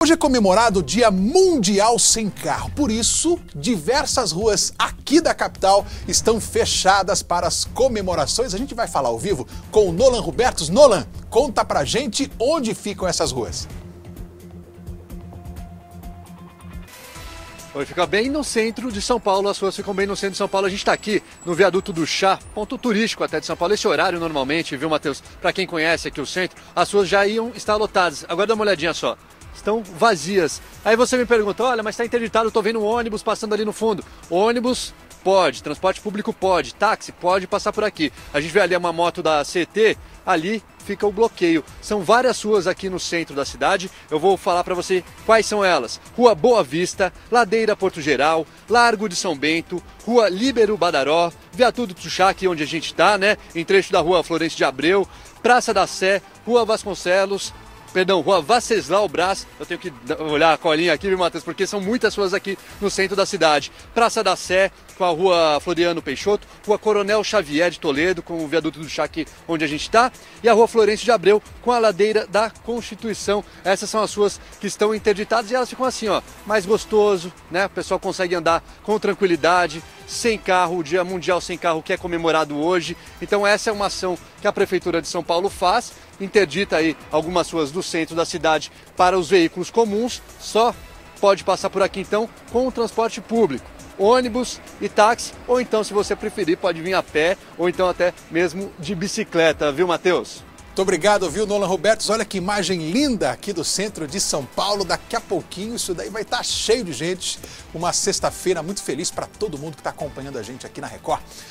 Hoje é comemorado o Dia Mundial Sem Carro. Por isso, diversas ruas aqui da capital estão fechadas para as comemorações. A gente vai falar ao vivo com o Nolan Robertos. Nolan, conta pra gente onde ficam essas ruas. Oi, fica bem no centro de São Paulo, as ruas ficam bem no centro de São Paulo. A gente está aqui no Viaduto do Chá, ponto turístico até de São Paulo. Esse horário normalmente, viu, Matheus? Para quem conhece aqui o centro, as ruas já iam estar lotadas. Agora dá uma olhadinha só, estão vazias. Aí você me pergunta, olha, mas está interditado, estou vendo um ônibus passando ali no fundo. Ônibus pode, transporte público pode, táxi pode passar por aqui. A gente vê ali uma moto da CT, ali fica o bloqueio. São várias ruas aqui no centro da cidade. Eu vou falar para você quais são elas. Rua Boa Vista, Ladeira Porto Geral, Largo de São Bento, Rua Líbero Badaró, Viaduto do Chá, aqui onde a gente está, né? Em trecho da Rua Florencio de Abreu, Praça da Sé, Rua Rua Venceslau Braz. Eu tenho que olhar a colinha aqui, viu, Matheus? Porque são muitas ruas aqui no centro da cidade. Praça da Sé, com a Rua Floriano Peixoto, Rua Coronel Xavier de Toledo, com o Viaduto do Chá aqui onde a gente está, e a Rua Florencio de Abreu, com a Ladeira da Constituição. Essas são as ruas que estão interditadas e elas ficam assim, ó, mais gostoso, né? O pessoal consegue andar com tranquilidade, sem carro, o Dia Mundial Sem Carro que é comemorado hoje. Então essa é uma ação que a Prefeitura de São Paulo faz, interdita aí algumas ruas do centro da cidade para os veículos comuns, só pode passar por aqui então com o transporte público, ônibus e táxi, ou então, se você preferir, pode vir a pé ou então até mesmo de bicicleta, viu, Matheus? Muito obrigado, viu, Nolan Robertos? Olha que imagem linda aqui do centro de São Paulo. Daqui a pouquinho isso daí vai estar cheio de gente. Uma sexta-feira muito feliz para todo mundo que está acompanhando a gente aqui na Record.